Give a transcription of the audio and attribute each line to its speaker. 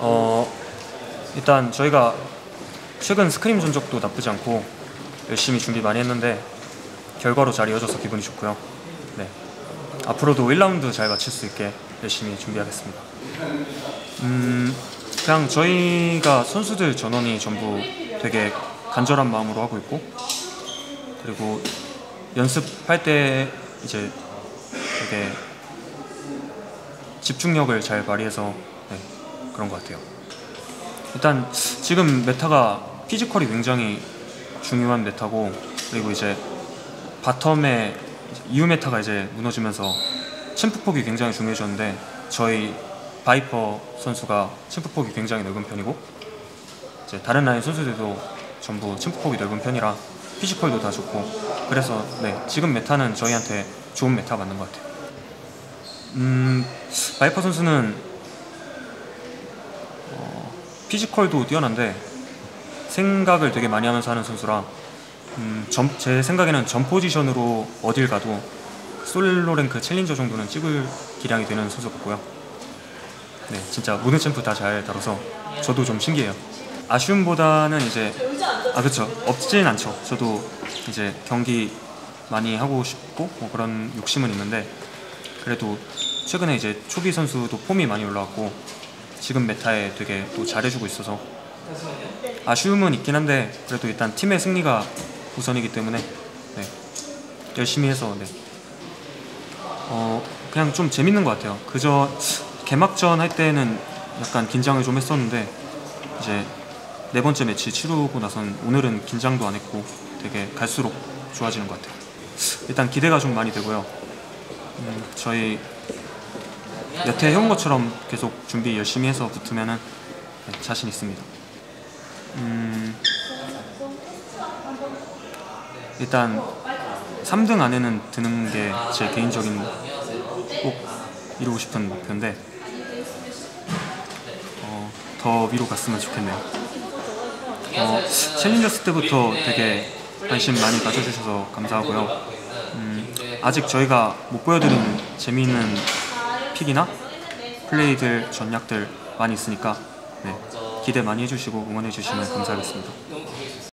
Speaker 1: 일단 저희가 최근 스크림 전적도 나쁘지 않고 열심히 준비 많이 했는데 결과로 잘 이어져서 기분이 좋고요. 네, 앞으로도 1라운드 잘 마칠 수 있게 열심히 준비하겠습니다. 그냥 저희가 선수들 전원이 전부 되게 간절한 마음으로 하고 있고, 그리고 연습할 때 이제 되게 집중력을 잘 발휘해서 네, 그런 것 같아요. 일단 지금 메타가 피지컬이 굉장히 중요한 메타고, 그리고 이제 바텀에 이유 메타가 이제 무너지면서 침프폭이 굉장히 중요해졌는데, 저희 바이퍼 선수가 침프폭이 굉장히 넓은 편이고, 이제 다른 라인 선수들도 전부 침프폭이 넓은 편이라 피지컬도 다 좋고, 그래서 네, 지금 메타는 저희한테 좋은 메타 맞는 것 같아요. 바이퍼 선수는 피지컬도 뛰어난데 생각을 되게 많이 하면서 하는 선수라, 제 생각에는 전 포지션으로 어딜 가도 솔로 랭크 챌린저 정도는 찍을 기량이 되는 선수 같고요. 네, 진짜 모든 챔프 다 잘 다뤄서 저도 좀 신기해요. 아쉬움보다는 이제 그쵸, 없진 않죠. 저도 이제 경기 많이 하고 싶고 뭐 그런 욕심은 있는데, 그래도 최근에 이제 초비 선수도 폼이 많이 올라왔고 지금 메타에 되게 또 잘해주고 있어서 아쉬움은 있긴 한데, 그래도 일단 팀의 승리가 우선이기 때문에 네, 열심히 해서 네, 그냥 좀 재밌는 것 같아요. 그저 개막전 할 때는 약간 긴장을 좀 했었는데, 이제 네 번째 매치 치르고 나선 오늘은 긴장도 안 했고 되게 갈수록 좋아지는 것 같아요. 일단 기대가 좀 많이 되고요. 저희 여태 해온 것처럼 계속 준비 열심히 해서 붙으면은 네, 자신 있습니다. 일단 3등 안에는 드는 게 제 개인적인 꼭 이루고 싶은 목표인데, 더 위로 갔으면 좋겠네요. 챌린저스 때부터 되게 관심 많이 가져주셔서 감사하고요. 아직 저희가 못 보여드린 재미있는 픽이나 플레이들, 전략들 많이 있으니까 네, 기대 많이 해주시고 응원해주시면 감사하겠습니다.